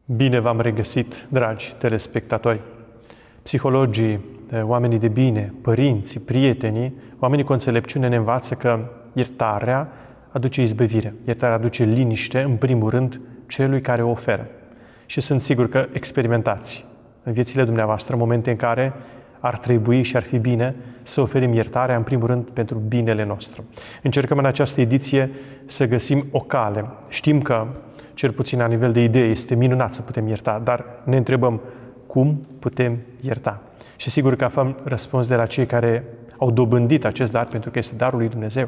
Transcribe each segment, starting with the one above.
Bine v-am regăsit, dragi telespectatori! Psihologii, oamenii de bine, părinții, prietenii, oamenii cu înțelepciune ne învață că iertarea aduce izbăvire, iertarea aduce liniște, în primul rând, celui care o oferă. Și sunt sigur că experimentați în viețile dumneavoastră momente în care ar trebui și ar fi bine să oferim iertarea, în primul rând, pentru binele nostru. Încercăm în această ediție să găsim o cale. Știm că, cel puțin la nivel de idee, este minunat să putem ierta, dar ne întrebăm cum putem ierta. Și sigur că avem răspuns de la cei care au dobândit acest dar, pentru că este darul lui Dumnezeu.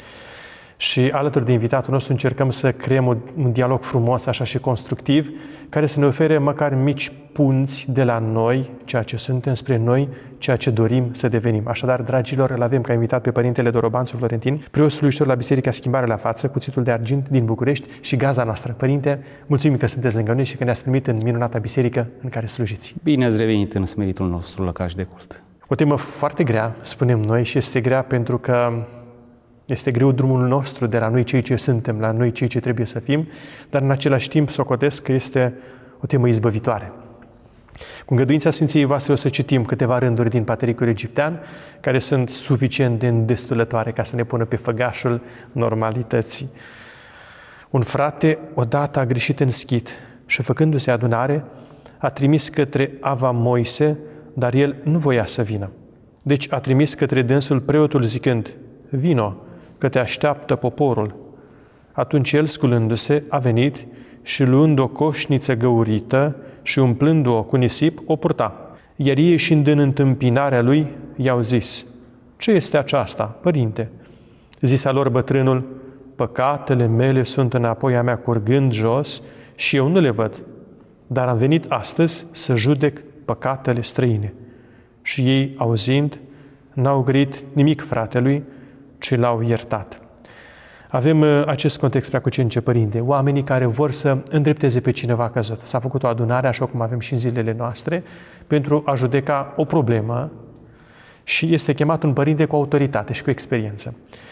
Și alături de invitatul nostru încercăm să creăm un dialog frumos, așa și constructiv, care să ne ofere măcar mici punți de la noi, ceea ce suntem, spre noi, ceea ce dorim să devenim. Așadar, dragilor, îl avem ca invitat pe Părintele Dorobanțu Florentin, preot slujitor la Biserica Schimbare la Față, Cuțitul de Argint din București și gazda noastră. Părinte, mulțumim că sunteți lângă noi și că ne-ați primit în minunata biserică în care slujiți. Bine ați revenit în smeritul nostru lăcaș de cult. O temă foarte grea, spunem noi, și este grea pentru că este greu drumul nostru de la noi cei ce suntem, la noi cei ce trebuie să fim, dar în același timp socotesc că este o temă izbăvitoare. Cu îngăduința Sfinției voastre o să citim câteva rânduri din Patericul Egiptean, care sunt suficient de îndestulătoare ca să ne pună pe făgașul normalității. Un frate odată a greșit în schit și, făcându-se adunare, a trimis către Ava Moise, dar el nu voia să vină. Deci a trimis către dânsul preotul zicând: vino, că te așteaptă poporul. Atunci el, sculându-se, a venit și, luând o coșniță găurită și umplându-o cu nisip, o purta. Iar ei, ieșind în întâmpinarea lui, i-au zis: ce este aceasta, părinte? Zisa lor bătrânul: păcatele mele sunt înapoi a mea curgând jos și eu nu le văd, dar am venit astăzi să judec păcatele străine. Și ei, auzind, n-au grăit nimic fratelui, ci l-au iertat. Avem acest context preacucenice, Părinte, oamenii care vor să îndrepteze pe cineva căzut. S-a făcut o adunare, așa cum avem și în zilele noastre, pentru a judeca o problemă și este chemat un părinte cu autoritate și cu experiență.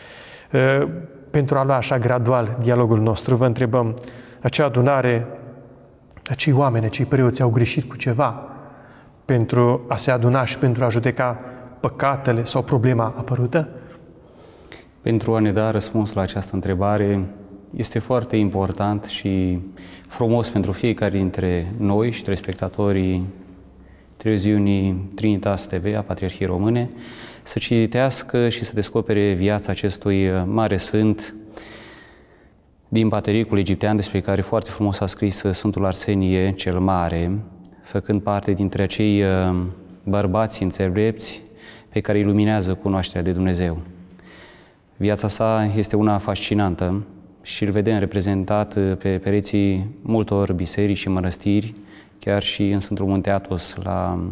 Pentru a lua așa gradual dialogul nostru, vă întrebăm, acea adunare, acei oameni, acei preoți au greșit cu ceva pentru a se aduna și pentru a judeca păcatele sau problema apărută? Pentru a ne da răspuns la această întrebare, este foarte important și frumos pentru fiecare dintre noi și telespectatorii televiziunii Trinitas TV a Patriarhiei Române să citească și să descopere viața acestui mare sfânt din Patericul Egiptean, despre care foarte frumos a scris Sfântul Arsenie cel Mare, făcând parte dintre acei bărbați înțelepți pe care îi luminează cunoașterea de Dumnezeu. Viața sa este una fascinantă și îl vedem reprezentat pe pereții multor biserici și mănăstiri, chiar și în Sfântul Munte Athos, la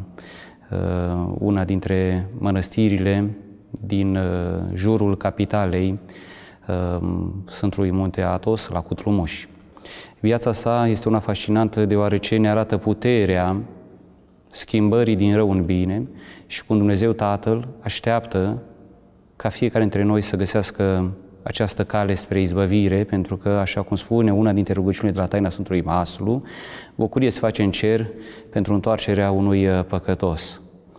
una dintre mănăstirile din jurul capitalei Sfântului Munte Athos, la Cutrumuș. Viața sa este una fascinantă deoarece ne arată puterea schimbării din rău în bine și cum Dumnezeu Tatăl așteaptă ca fiecare dintre noi să găsească această cale spre izbăvire, pentru că, așa cum spune una dintre rugăciunile de la taina Sfântului Maslu, bucurie se face în cer pentru întoarcerea unui păcătos.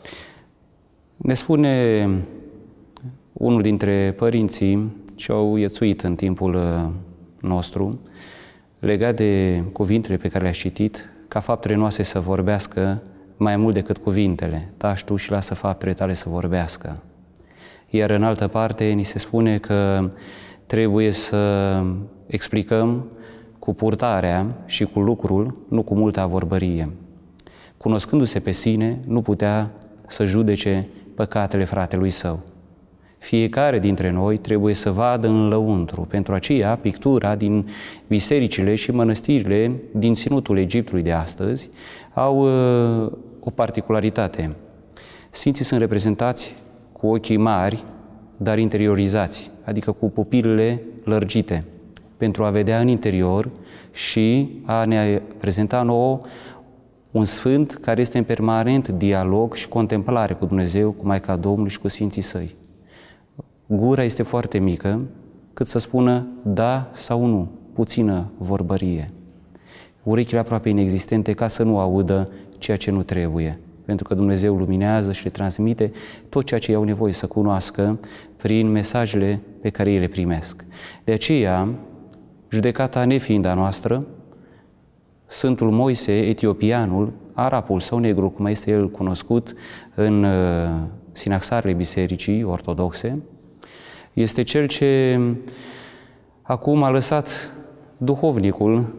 Ne spune unul dintre părinții ce au iețuit în timpul nostru, legat de cuvintele pe care le-a citit, ca faptele noastre să vorbească mai mult decât cuvintele. Taci tu și lasă faptele tale să vorbească. Iar în altă parte ni se spune că trebuie să explicăm cu purtarea și cu lucrul, nu cu multă vorbărie. Cunoscându-se pe sine, nu putea să judece păcatele fratelui său. Fiecare dintre noi trebuie să vadă în lăuntru. Pentru aceea, pictura din bisericile și mănăstirile din ținutul Egiptului de astăzi au o particularitate. Sfinții sunt reprezentați cu ochii mari, dar interiorizați, adică cu pupilele lărgite, pentru a vedea în interior și a ne prezenta nouă un sfânt care este în permanent dialog și contemplare cu Dumnezeu, cu Maica Domnului și cu Sfinții Săi. Gura este foarte mică, cât să spună da sau nu, puțină vorbărie. urechile aproape inexistente ca să nu audă ceea ce nu trebuie. Pentru că Dumnezeu luminează și le transmite tot ceea ce ei au nevoie să cunoască prin mesajele pe care ei le primesc. De aceea, judecata nefiind a noastră, Sfântul Moise, etiopianul, arapul sau negru, cum este el cunoscut în sinaxarele bisericii ortodoxe, este cel ce acum a lăsat duhovnicul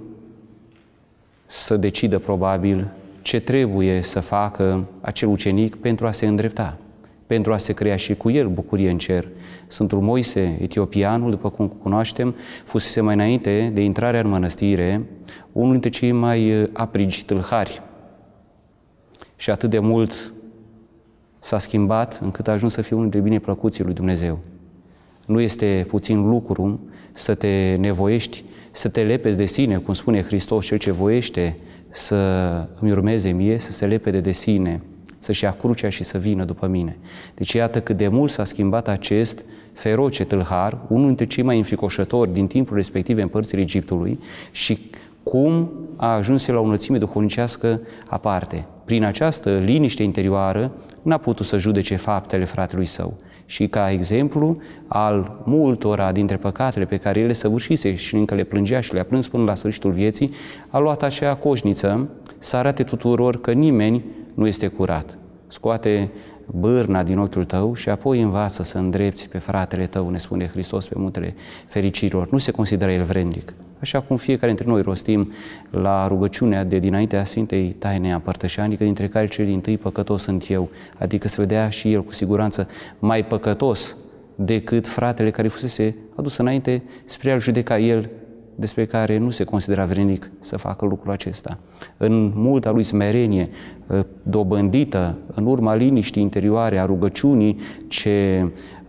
să decidă probabil ce trebuie să facă acel ucenic pentru a se îndrepta, pentru a se crea și cu el bucurie în cer. Sfântul Moise, etiopianul, după cum cunoaștem, fusese mai înainte de intrarea în mănăstire unul dintre cei mai aprigi tâlhari. Și atât de mult s-a schimbat încât a ajuns să fie unul dintre bineplăcuții lui Dumnezeu. Nu este puțin lucru să te nevoiești, să te lepezi de sine, cum spune Hristos, cel ce voiește să îmi urmeze mie, să se lepede de sine, să-și ia crucea și să vină după mine. Deci iată cât de mult s-a schimbat acest feroce tâlhar, unul dintre cei mai înfricoșători din timpul respective în părțile Egiptului, și cum a ajuns la o înălțime duhovnicească aparte. Prin această liniște interioară n-a putut să judece faptele fratelui său. Și ca exemplu al multora dintre păcatele pe care el le săvârșise și încă le plângea și le-a plâns până la sfârșitul vieții, a luat acea coșniță să arate tuturor că nimeni nu este curat. Scoate bârna din ochiul tău și apoi învață să îndrepți pe fratele tău, ne spune Hristos pe muntele fericirilor. Nu se consideră el vrednic. Așa cum fiecare dintre noi rostim la rugăciunea de dinaintea Sfintei Taine a Împărtășanică, dintre care cel dintâi păcătos sunt eu, adică se vedea și el cu siguranță mai păcătos decât fratele care fusese adus înainte spre a-l judeca el, despre care nu se considera vrednic să facă lucrul acesta. În multa lui smerenie dobândită în urma liniștii interioare a rugăciunii ce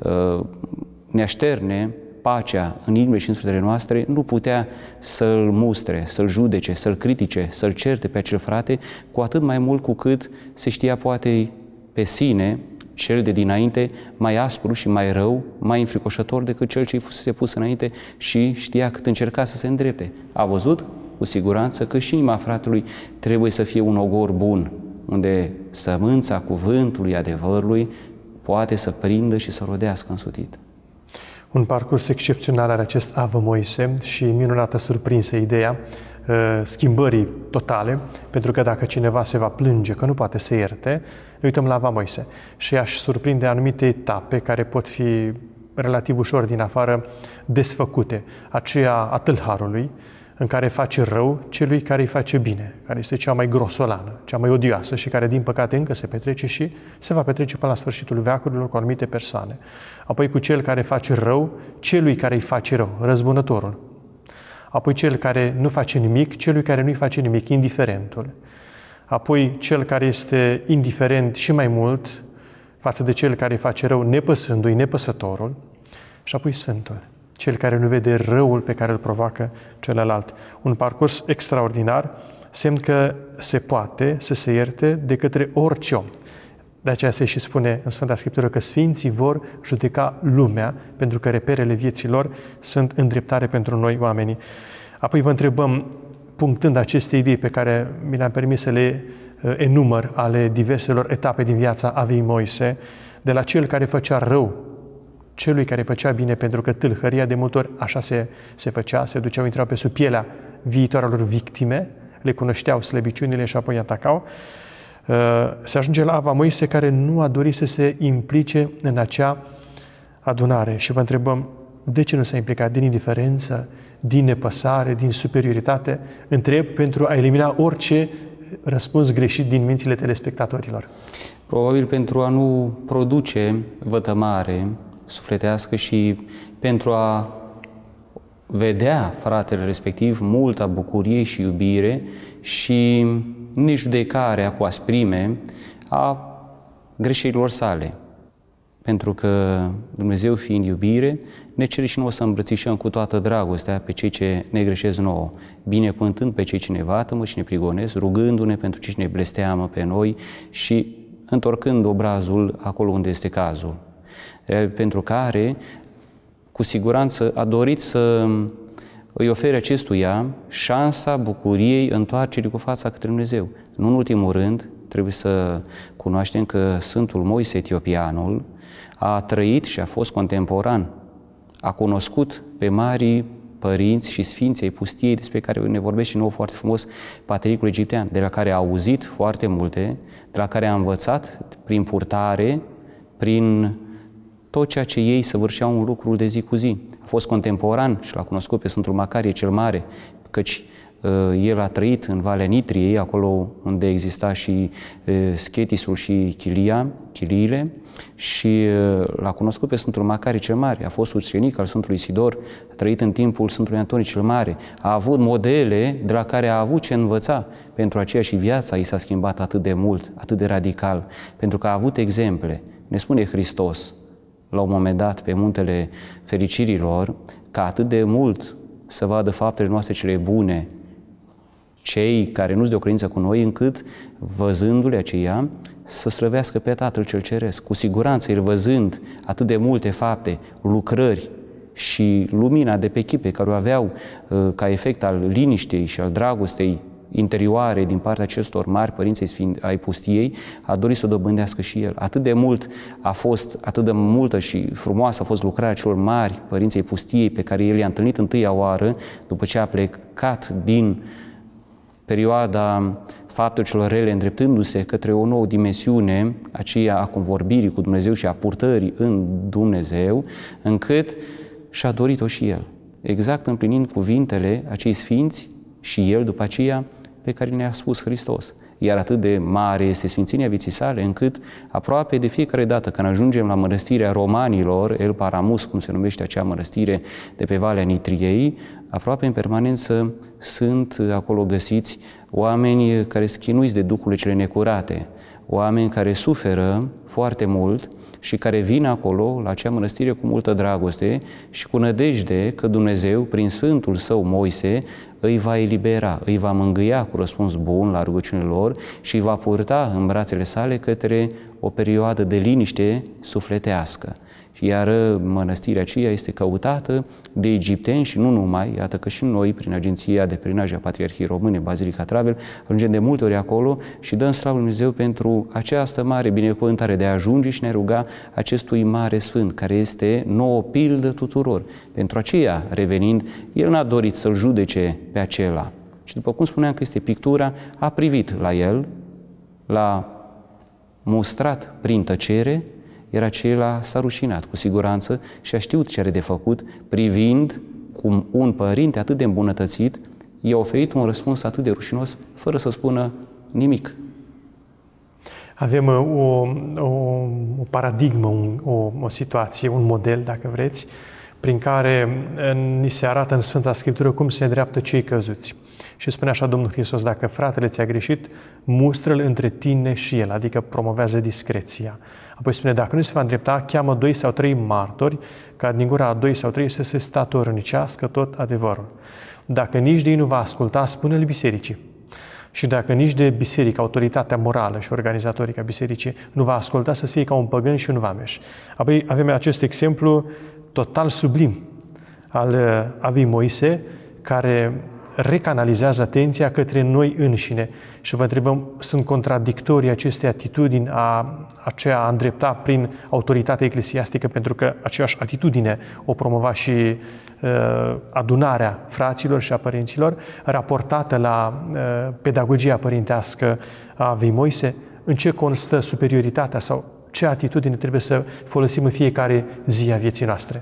ne așterne pacea în inimile și în sufletele noastre, nu putea să-l mustre, să-l judece, să-l critique, să-l certe pe acel frate, cu atât mai mult cu cât se știa poate pe sine cel de dinainte mai aspru și mai rău, mai înfricoșător decât cel ce-i fusese pus înainte și știa cât încerca să se îndrepte. A văzut cu siguranță că și inima fratelui trebuie să fie un ogor bun, unde sămânța cuvântului adevărului poate să prindă și să rodească însutit. Un parcurs excepțional are acest Avă Moise și minunată surprinsă ideea schimbării totale, pentru că dacă cineva se va plânge că nu poate să ierte, ne uităm la Avă Moise și aș surprinde anumite etape care pot fi relativ ușor din afară desfăcute. Aceea a tâlharului, în care face rău celui care îi face bine, care este cea mai grosolană, cea mai odioasă și care, din păcate, încă se petrece și se va petrece până la sfârșitul veacurilor cu anumite persoane. Apoi cu cel care face rău celui care îi face rău, răzbunătorul. Apoi cel care nu face nimic celui care nu îi face nimic, indiferentul. Apoi cel care este indiferent și mai mult față de cel care îi face rău, nepăsându-i, nepăsătorul. Și apoi Sfântul, cel care nu vede răul pe care îl provoacă celălalt. Un parcurs extraordinar, semn că se poate să se ierte de către orice om. De aceea se și spune în Sfânta Scriptură că Sfinții vor judeca lumea, pentru că reperele vieților sunt îndreptare pentru noi oamenii. Apoi vă întrebăm, punctând aceste idei pe care mi le-am permis să le enumăr ale diverselor etape din viața Avei Moise, de la cel care făcea rău celui care făcea bine, pentru că tâlhăria de multe ori așa se făcea, se duceau, intrau pe sub pielea viitoarelor victime, le cunoșteau slăbiciunile și apoi atacau. Se ajunge la Ava Moise, care nu a dorit să se implice în acea adunare. Și vă întrebăm, de ce nu s-a implicat? Din indiferență, din nepăsare, din superioritate? Întreb pentru a elimina orice răspuns greșit din mințile telespectatorilor. Probabil pentru a nu produce vătămare sufletească și pentru a vedea fratele respectiv multa bucurie și iubire și nejudecarea cu asprime a greșelilor sale. Pentru că Dumnezeu, fiind iubire, ne cere și nouă să îmbrățișăm cu toată dragostea pe cei ce ne greșesc nouă, binecuvântând pe cei ce ne vatămă și ne prigonesc, rugându-ne pentru cei ce ne blesteamă pe noi și întorcând obrazul acolo unde este cazul. Pentru care, cu siguranță, a dorit să îi ofere acestuia șansa bucuriei întoarcerii cu fața către Dumnezeu. Nu în ultimul rând, trebuie să cunoaștem că Sfântul Moise Etiopianul a trăit și a fost contemporan. A cunoscut pe marii părinți și sfinții ai pustiei, despre care ne vorbește și nouă foarte frumos Patriarhul Egiptean, de la care a auzit foarte multe, de la care a învățat prin purtare, prin tot ceea ce ei săvârșeau în lucrul de zi cu zi. A fost contemporan și l-a cunoscut pe Sfântul Macarie cel Mare, căci el a trăit în Valea Nitriei, acolo unde exista și Schetisul și chiliile, și l-a cunoscut pe Sfântul Macarie cel Mare, a fost ucenic al Sfântului Isidor, a trăit în timpul Sfântului Antonie cel Mare, a avut modele de la care a avut ce învăța. Pentru aceea și viața i s-a schimbat atât de mult, atât de radical, pentru că a avut exemple. Ne spune Hristos, la un moment dat, pe muntele fericirilor, că atât de mult să vadă faptele noastre cele bune cei care nu-s de o credință cu noi, încât, văzându-le aceia, să slăvească pe Tatăl cel Ceresc. Cu siguranță, el văzând atât de multe fapte, lucrări și lumina de pe chip pe care o aveau ca efect al liniștei și al dragostei interioare din partea acestor mari părinți ai pustiei, a dorit să o dobândească și el. Atât de mult a fost, atât de multă și frumoasă a fost lucrarea celor mari părinți ai pustiei pe care el i-a întâlnit întâia oară, după ce a plecat din perioada faptelor celor rele, îndreptându-se către o nouă dimensiune, aceea a convorbirii cu Dumnezeu și a purtării în Dumnezeu, încât și-a dorit-o și el, exact împlinind cuvintele acei sfinți și el după aceea pe care ne-a spus Hristos. Iar atât de mare este sfințenia vieții sale, încât aproape de fiecare dată când ajungem la mănăstirea Romanilor, El Paramus, cum se numește acea mănăstire de pe Valea Nitriei, aproape în permanență sunt acolo găsiți oameni care sunt chinuiți de duhurile cele necurate, oameni care suferă foarte mult și care vin acolo, la acea mănăstire, cu multă dragoste și cu nădejde că Dumnezeu, prin Sfântul Său Moise, îi va elibera, îi va mângâia cu răspuns bun la rugăciunile lor și îi va purta în brațele sale către o perioadă de liniște sufletească. Iar mănăstirea aceea este căutată de egipteni și nu numai, iată că și noi, prin Agenția de Peregrinaj a Patriarhiei Române, Bazilica Travel, ajungem de multe ori acolo și dăm slavă lui Dumnezeu pentru această mare binecuvântare de a ajunge și ne ruga acestui mare sfânt, care este nouă pildă tuturor. Pentru aceea, revenind, el n-a dorit să-l judece pe acela. Și după cum spuneam că este pictura, a privit la el, l-a mustrat prin tăcere, iar acela s-a rușinat cu siguranță și a știut ce are de făcut, privind cum un părinte atât de îmbunătățit i-a oferit un răspuns atât de rușinos, fără să spună nimic. Avem o paradigmă, o situație, un model, dacă vreți, prin care ni se arată în Sfânta Scriptură cum se îndreaptă cei căzuți. Și spune așa Domnul Hristos, dacă fratele ți-a greșit, mustră-l între tine și el, adică promovează discreția. Apoi spune, dacă nu se va îndrepta, cheamă 2 sau 3 martori, ca din gura a 2 sau 3 să se statornicească tot adevărul. Dacă nici de ei nu va asculta, spune-l bisericii. Și dacă nici de biserică, autoritatea morală și organizatorică a bisericii, nu va asculta, să fie ca un păgân și un vameș. Apoi avem acest exemplu total sublim al lui Moise, care recanalizează atenția către noi înșine. Și vă întrebăm, sunt contradictorii aceste atitudini aceea a îndrepta prin autoritatea eclesiastică, pentru că aceeași atitudine o promova și adunarea fraților și a părinților, raportată la pedagogia părintească a lui Moise? În ce constă superioritatea sau ce atitudine trebuie să folosim în fiecare zi a vieții noastre?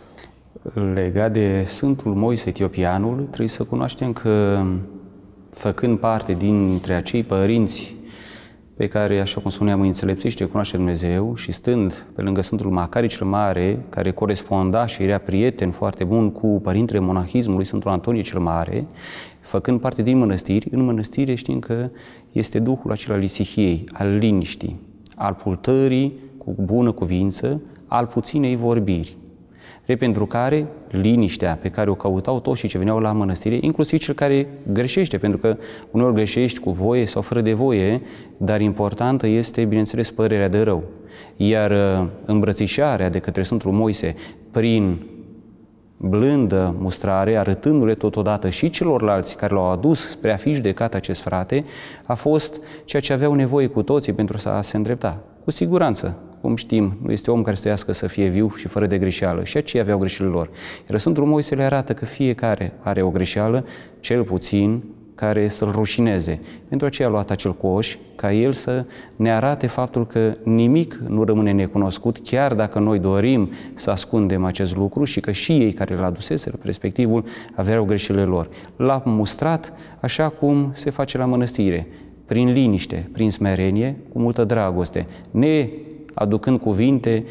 Legat de Sfântul Moise Etiopianul, trebuie să cunoaștem că, făcând parte dintre acei părinți pe care, așa cum spuneam, îi înțelepțește, cunoaște Dumnezeu și stând pe lângă Sfântul Macarie cel Mare, care coresponda și era prieten foarte bun cu părintele monahismului, Sfântul Antonie cel Mare, făcând parte din mănăstiri, în mănăstire știm că este Duhul acela al isihiei, al liniștii, al purtării cu bună cuvință, al puținei vorbiri. Pentru care liniștea pe care o căutau toți și ce veneau la mănăstire, inclusiv cel care greșește, pentru că uneori greșești cu voie sau fără de voie, dar importantă este, bineînțeles, părerea de rău. Iar îmbrățișarea de către Sfântul Moise prin blândă mustrare, arătându-le totodată și celorlalți care l-au adus spre a fi judecat acest frate, a fost ceea ce aveau nevoie cu toții pentru a se îndrepta. Cu siguranță, cum știm, nu este om care să trăiască să fie viu și fără de greșeală. Și aceia aveau greșelile lor. Iar Sfântul Moise le arată că fiecare are o greșeală, cel puțin care să-l rușineze. Pentru aceea a luat acel coș, ca el să ne arate faptul că nimic nu rămâne necunoscut, chiar dacă noi dorim să ascundem acest lucru și că și ei care l-a aduseseră, respectivul, aveau greșelile lor. L-a mustrat așa cum se face la mănăstire, prin liniște, prin smerenie, cu multă dragoste, ne aducând cuvinte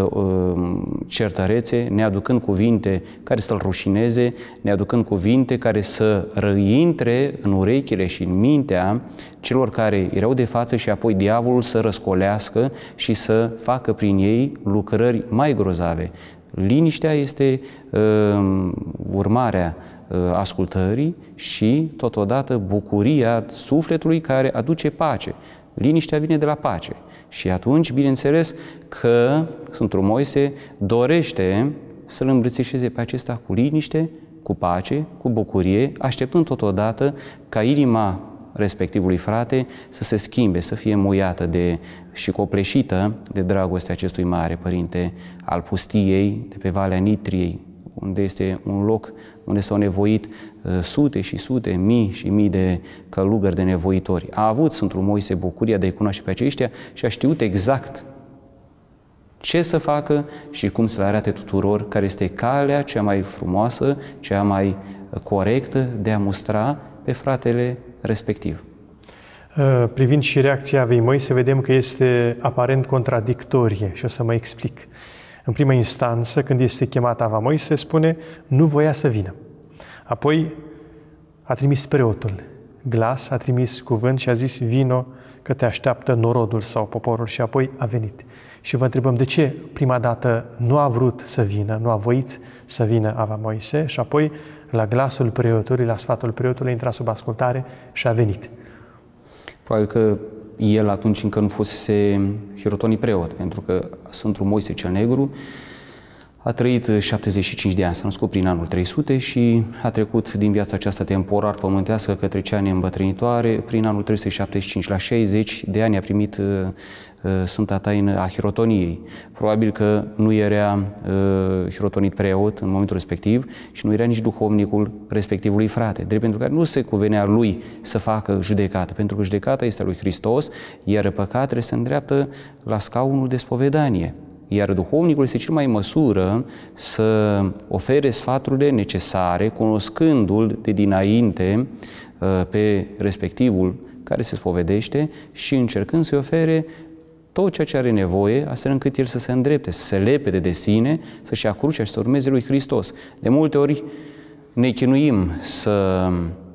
certărețe, ne aducând cuvinte care să-l rușineze, ne aducând cuvinte care să intre în urechile și în mintea celor care erau de față și apoi diavolul să răscolească și să facă prin ei lucrări mai grozave. Liniștea este urmarea ascultării și totodată bucuria sufletului care aduce pace. Liniștea vine de la pace. Și atunci, bineînțeles, că Sfântul Moise dorește să-l îmbrățișeze pe acesta cu liniște, cu pace, cu bucurie, așteptând totodată ca inima respectivului frate să se schimbe, să fie muiată și copleșită de dragostea acestui mare părinte al pustiei, de pe Valea Nitriei, unde este un loc unde s-au nevoit sute și sute, mii și mii de călugări de nevoitori. A avut Sfântul Moise bucuria de a-i cunoaște pe aceștia și a știut exact ce să facă și cum să le arate tuturor, care este calea cea mai frumoasă, cea mai corectă de a mustra pe fratele respectiv. Privind și reacția Avei Moise, vedem că este aparent contradictorie și o să mă explic. În prima instanță, când este chemat Ava Moise, spune, nu voia să vină. Apoi a trimis preotul, glas, a trimis cuvânt și a zis, vino că te așteaptă norodul sau poporul și apoi a venit. Și vă întrebăm, de ce prima dată nu a vrut să vină, nu a voit să vină Ava Moise și apoi la glasul preotului, la sfatul preotului, a intrat sub ascultare și a venit. Probabil că el atunci încă nu fusese hirotonii preot, pentru că Sfântul Moise cel Negru a trăit 75 de ani, s-a născut prin anul 300 și a trecut din viața aceasta temporar pământească către cea neîmbătrânitoare. Prin anul 375 la 60 de ani a primit Sfânta Taină a hirotoniei. Probabil că nu era hirotonit preot în momentul respectiv și nu era nici duhovnicul respectivului frate, drept pentru care nu se cuvenea lui să facă judecată, pentru că judecata este a lui Hristos, iar păcatele se îndreaptă la scaunul de spovedanie. Iar duhovnicul este cel mai în măsură să ofere sfaturile necesare, cunoscându-l de dinainte pe respectivul care se spovedește și încercând să-i ofere tot ceea ce are nevoie, astfel încât el să se îndrepte, să se lepede de sine, să-și ia crucea și să urmeze lui Hristos. De multe ori ne chinuim să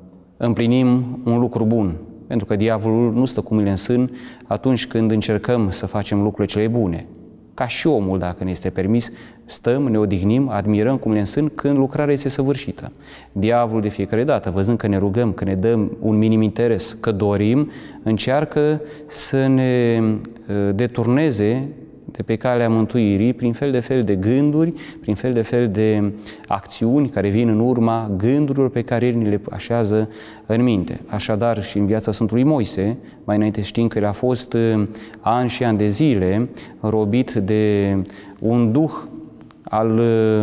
împlinim un lucru bun, pentru că diavolul nu stă cu mâinile în sân atunci când încercăm să facem lucrurile cele bune. Ca și omul, dacă ne este permis, stăm, ne odihnim, admirăm cum ne însân când lucrarea este săvârșită. Diavolul de fiecare dată, văzând că ne rugăm, că ne dăm un minim interes, că dorim, încearcă să ne deturneze de pe calea mântuirii prin fel de fel de gânduri, prin fel de fel de acțiuni care vin în urma gândurilor pe care el ni le așează în minte. Așadar, și în viața Sfântului Moise, mai înainte știm că el a fost ani și ani de zile robit de un duh al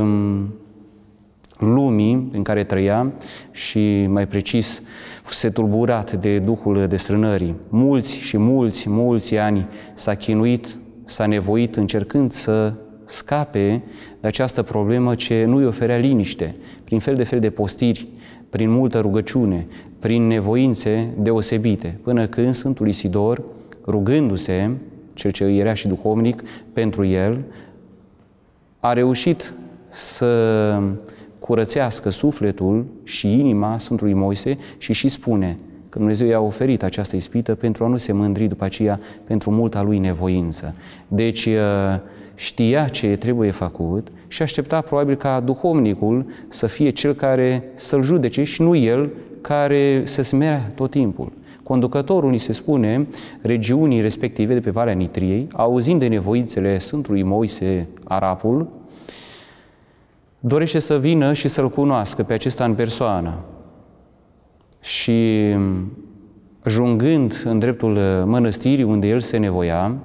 lumii în care trăia și, mai precis, fusese tulburat de duhul destrânării. Mulți și mulți ani s-a chinuit, s-a nevoit încercând să scape de această problemă ce nu îi oferea liniște, prin fel de fel de postiri, prin multă rugăciune, prin nevoințe deosebite, până când Sfântul Isidor, rugându-se, cel ce era și duhovnic, pentru el, a reușit să curățească sufletul și inima Sfântului Moise și spune că Dumnezeu i-a oferit această ispită pentru a nu se mândri după aceea pentru multa lui nevoință. Deci știa ce trebuie făcut și aștepta probabil ca duhovnicul să fie cel care să-l judece și nu el care să smerea tot timpul. Conducătorul, ni se spune, regiunii respective de pe Valea Nitriei, auzind de nevoințele Sfântului Moise Arapul, dorește să vină și să-L cunoască pe acesta în persoană. Și ajungând în dreptul mănăstirii unde el se nevoia,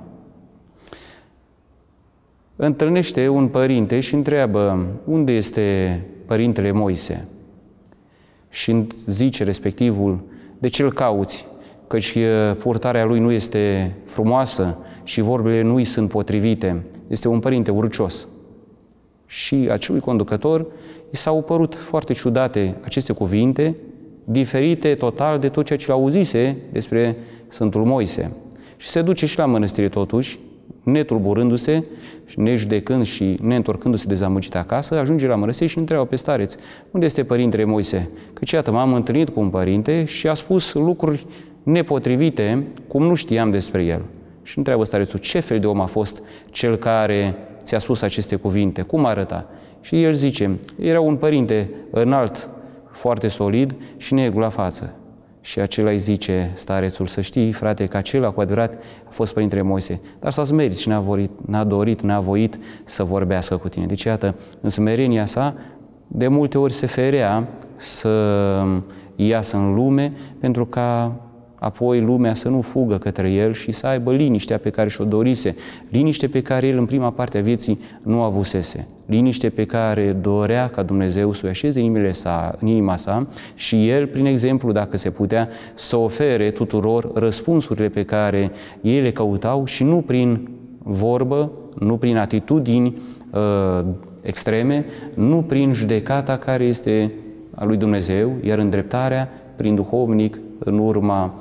întâlnește un părinte și întreabă: unde este părintele Moise? Și zice respectivul: de ce-l cauți? Căci purtarea lui nu este frumoasă și vorbele nu îi sunt potrivite. Este un părinte urcios. Și acelui conducător i s-au părut foarte ciudate aceste cuvinte, diferite total de tot ceea ce l-auzise despre Sfântul Moise. Și se duce și la mănăstire totuși, netulburându-se, nejudecând și neîntorcându-se dezamăgit acasă, ajunge la mănăstire și întreabă pe stareț: unde este părintele Moise? Căci iată, m-am întâlnit cu un părinte și a spus lucruri nepotrivite, cum nu știam despre el. Și întreabă starețul: ce fel de om a fost cel care ți-a spus aceste cuvinte? Cum arăta? Și el zice: era un părinte înalt, foarte solid și negru la față. Și acela îi zice starețul: să știi, frate, că acela cu adevărat a fost părintele Moise, dar s-a smerit și n-a voit să vorbească cu tine. Deci, iată, în smerenia sa, de multe ori se ferea să iasă în lume, pentru ca apoi lumea să nu fugă către el și să aibă liniștea pe care și-o dorise, liniște pe care el în prima parte a vieții nu avusese, liniște pe care dorea ca Dumnezeu să o așeze în inima sa și el, prin exemplu, dacă se putea, să ofere tuturor răspunsurile pe care ei le căutau și nu prin vorbă, nu prin atitudini extreme, nu prin judecata care este a lui Dumnezeu, iar îndreptarea prin duhovnic, în urma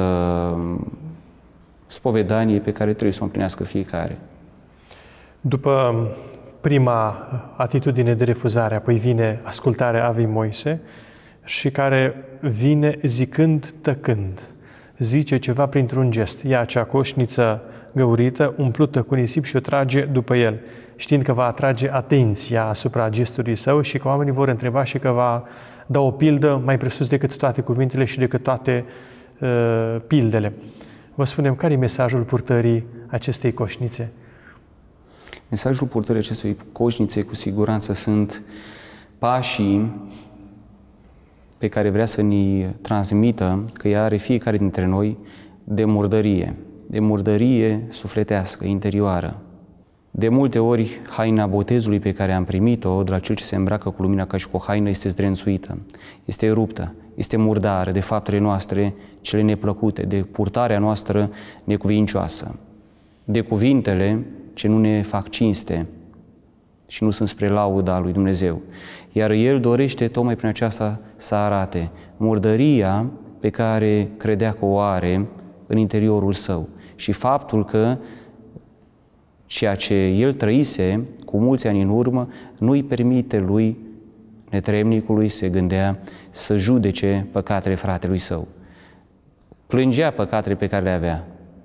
spovedaniei pe care trebuie să o împlinească fiecare. După prima atitudine de refuzare, apoi vine ascultarea Avii Moise, și care vine zicând, tăcând. Zice ceva printr-un gest. Ia acea coșniță găurită, umplută cu nisip, și o trage după el, știind că va atrage atenția asupra gestului său și că oamenii vor întreba și că va da o pildă mai presus decât toate cuvintele și decât toate pildele. Vă spunem, care e mesajul purtării acestei coșnițe? Mesajul purtării acestei coșnițe cu siguranță sunt pașii pe care vrea să ni transmită că ea are fiecare dintre noi de murdărie sufletească, interioară. De multe ori, haina botezului pe care am primit-o de la cel ce se îmbracă cu lumina ca și cu o haină este zdrențuită, este ruptă, este murdară de faptele noastre cele neplăcute, de purtarea noastră necuvincioasă, de cuvintele ce nu ne fac cinste și nu sunt spre lauda lui Dumnezeu. Iar El dorește tocmai prin aceasta să arate murdăria pe care credea că o are în interiorul său și faptul că ceea ce el trăise cu mulți ani în urmă nu îi permite lui, netremnicului, se gândea, să judece păcatele fratelui său. Plângea păcatele pe care le avea.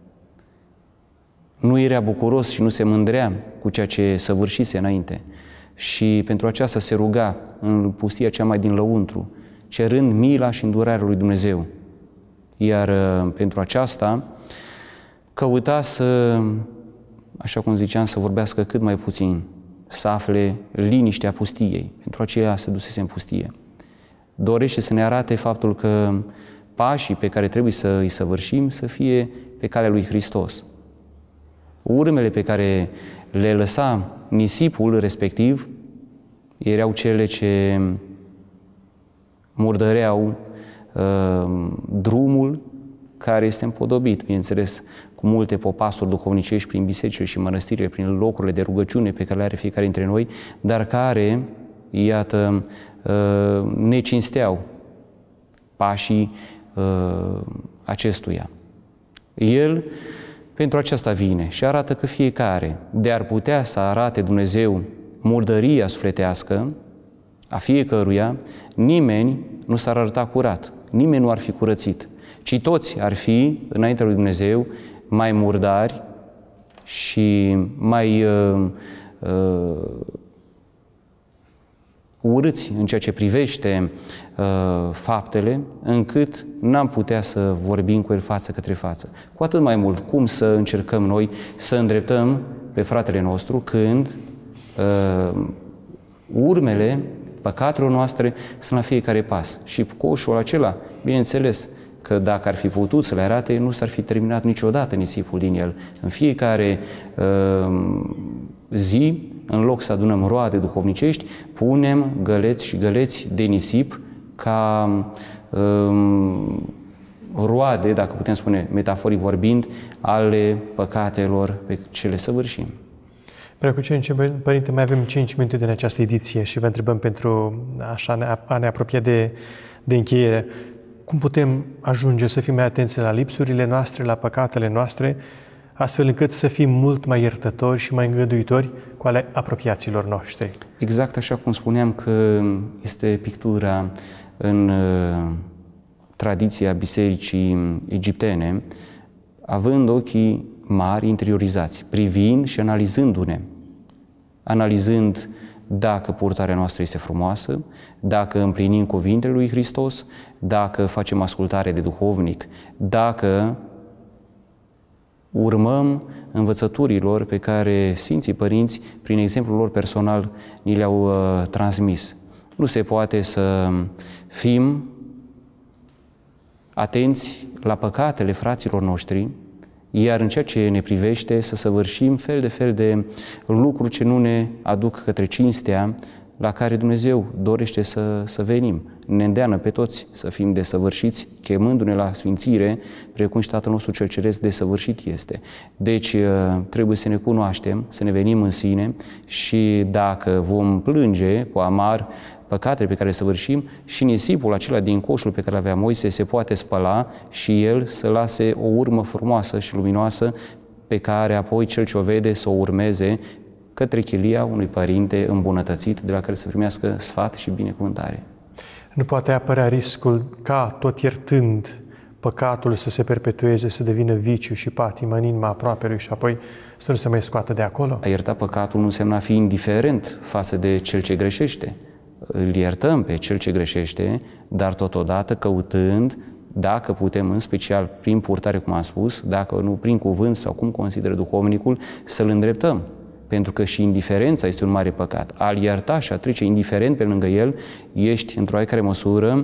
Nu era bucuros și nu se mândrea cu ceea ce săvârșise înainte. Și pentru aceasta se ruga în pustia cea mai din lăuntru, cerând mila și îndurarea lui Dumnezeu. Iar pentru aceasta căuta să, așa cum ziceam, să vorbească cât mai puțin, să afle liniștea pustiei. Pentru aceea se dusese în pustie. Dorește să ne arate faptul că pașii pe care trebuie să îi săvârșim să fie pe calea lui Hristos. Urmele pe care le lăsa nisipul respectiv erau cele ce murdăreau drumul care este împodobit, bineînțeles, cu multe popasuri duhovnicești prin bisericile și mănăstirile, prin locurile de rugăciune pe care le are fiecare dintre noi, dar care, iată, ne cinsteau pașii acestuia. El pentru aceasta vine și arată că fiecare, de-ar putea să arate Dumnezeu murdăria sufletească a fiecăruia, nimeni nu s-ar arăta curat, nimeni nu ar fi curățit, ci toți ar fi, înaintea lui Dumnezeu, mai murdari și mai urâți în ceea ce privește faptele, încât n-am putea să vorbim cu el față către față. Cu atât mai mult, cum să încercăm noi să îndreptăm pe fratele nostru când urmele păcatelor noastre sunt la fiecare pas. Și coșul acela, bineînțeles, că dacă ar fi putut să le arate, nu s-ar fi terminat niciodată nisipul din el. În fiecare zi, în loc să adunăm roade duhovnicești, punem găleți și găleți de nisip ca roade, dacă putem spune metaforic vorbind, ale păcatelor pe ce le săvârșim. Preacucenice, Părinte, mai avem 5 minute din această ediție și vă întrebăm pentru a ne apropia de încheiere. Cum putem ajunge să fim mai atenți la lipsurile noastre, la păcatele noastre, astfel încât să fim mult mai iertători și mai îngăduitori cu ale apropiaților noștri? Exact așa cum spuneam că este pictura în tradiția bisericii egiptene, având ochii mari interiorizați, privind și analizându-ne, analizând dacă purtarea noastră este frumoasă, dacă împlinim cuvintele lui Hristos, dacă facem ascultare de duhovnic, dacă urmăm învățăturilor pe care Sfinții Părinți, prin exemplul lor personal, ni le-au transmis. Nu se poate să fim atenți la păcatele fraților noștri, iar în ceea ce ne privește să săvârșim fel de lucruri ce nu ne aduc către cinstea la care Dumnezeu dorește să venim. Ne îndeamnă pe toți să fim desăvârșiți, chemându-ne la sfințire, precum și Tatăl nostru cel Ceresc desăvârșit este. Deci trebuie să ne cunoaștem, să ne venim în sine și dacă vom plânge cu amar păcatele pe care le săvârșim, și nisipul acela din coșul pe care l-avea Moise se poate spăla și el să lase o urmă frumoasă și luminoasă pe care apoi cel ce o vede să o urmeze către chilia unui părinte îmbunătățit de la care să primească sfat și binecuvântare. Nu poate apărea riscul ca, tot iertând, păcatul să se perpetueze, să devină viciu și patimă în inima aproapelui și apoi să nu se mai scoată de acolo? A ierta păcatul nu înseamnă a fi indiferent față de cel ce greșește. Îl iertăm pe cel ce greșește, dar totodată căutând, dacă putem, în special prin purtare, cum am spus, dacă nu prin cuvânt sau cum consideră duhovnicul, să-l îndreptăm. Pentru că și indiferența este un mare păcat. A-l ierta și a trece indiferent pe lângă el, ești într-o oarecare măsură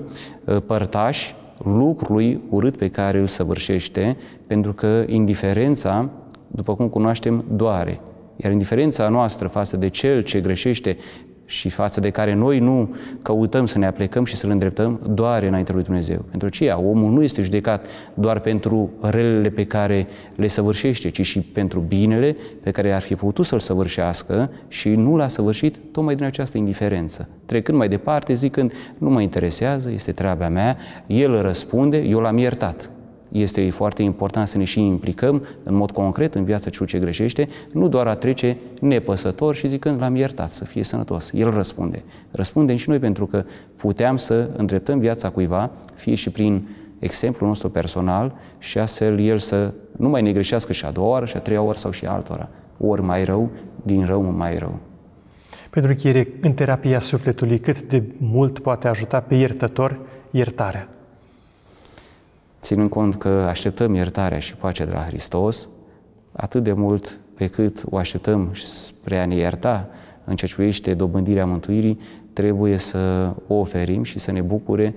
părtaș lucrului urât pe care îl săvârșește, pentru că indiferența, după cum cunoaștem, doare. Iar indiferența noastră față de cel ce greșește și față de care noi nu căutăm să ne aplecăm și să-l îndreptăm, doare înaintea lui Dumnezeu. Pentru aceea, omul nu este judecat doar pentru relele pe care le săvârșește, ci și pentru binele pe care ar fi putut să-l săvârșească și nu l-a săvârșit tocmai din această indiferență. Trecând mai departe, zicând, nu mă interesează, este treaba mea, el răspunde, eu l-am iertat. Este foarte important să ne și implicăm în mod concret în viața celui ce greșește, nu doar a trece nepăsător și zicând l-am iertat, să fie sănătos. El răspunde. Răspundem și noi pentru că puteam să îndreptăm viața cuiva, fie și prin exemplul nostru personal și astfel el să nu mai ne greșească și a doua oară, și a treia oară sau și altora. Ori mai rău, din rău mai rău. Pentru încheiere, în terapia sufletului, cât de mult poate ajuta pe iertător iertarea? Ținând cont că așteptăm iertarea și pacea de la Hristos, atât de mult pe cât o așteptăm spre a ne ierta în ceea ce privește dobândirea mântuirii, trebuie să o oferim și să ne bucure,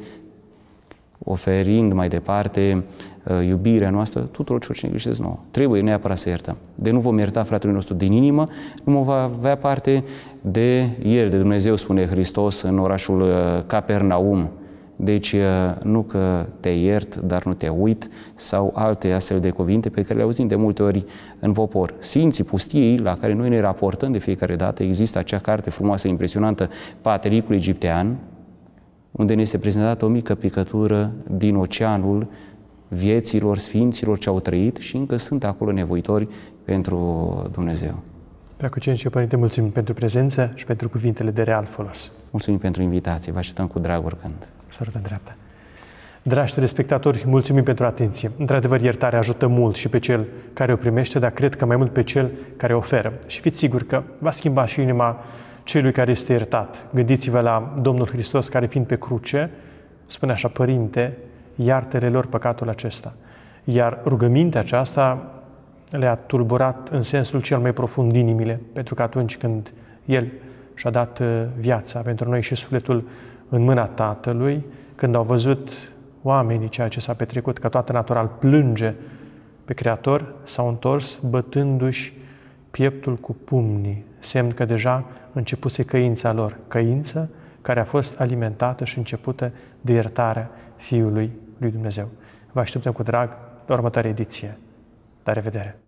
oferind mai departe iubirea noastră tuturor celor ce ne greșesc nouă. Trebuie neapărat să iertăm. De nu vom ierta fratele nostru din inimă, nu va avea parte de el, de Dumnezeu, spune Hristos în orașul Capernaum. Deci nu că te iert, dar nu te uit, sau alte astfel de cuvinte pe care le auzim de multe ori în popor. Sfinții Pustiei, la care noi ne raportăm de fiecare dată, există acea carte frumoasă, impresionantă, Patericul Egiptean, unde ne este prezentată o mică picătură din oceanul vieților sfinților ce au trăit și încă sunt acolo nevoitori pentru Dumnezeu. Preacucenice Părinte, mulțumim pentru prezență și pentru cuvintele de real folos. Mulțumim pentru invitație, vă așteptăm cu drag oricând. Sărută în dreapta. Dragi telespectatori, mulțumim pentru atenție. Într-adevăr, iertarea ajută mult și pe cel care o primește, dar cred că mai mult pe cel care o oferă. Și fiți siguri că va schimba și inima celui care este iertat. Gândiți-vă la Domnul Hristos care, fiind pe cruce, spune așa: Părinte, iartă-le lor păcatul acesta. Iar rugămintea aceasta le-a tulburat în sensul cel mai profund inimile, pentru că atunci când El și-a dat viața pentru noi și sufletul în mâna Tatălui, când au văzut oamenii ceea ce s-a petrecut, că toată natura îl plânge pe Creator, s-au întors bătându-și pieptul cu pumnii, semn că deja începuse căința lor, căință care a fost alimentată și începută de iertarea Fiului lui Dumnezeu. Vă așteptăm cu drag la următoarea ediție. La revedere!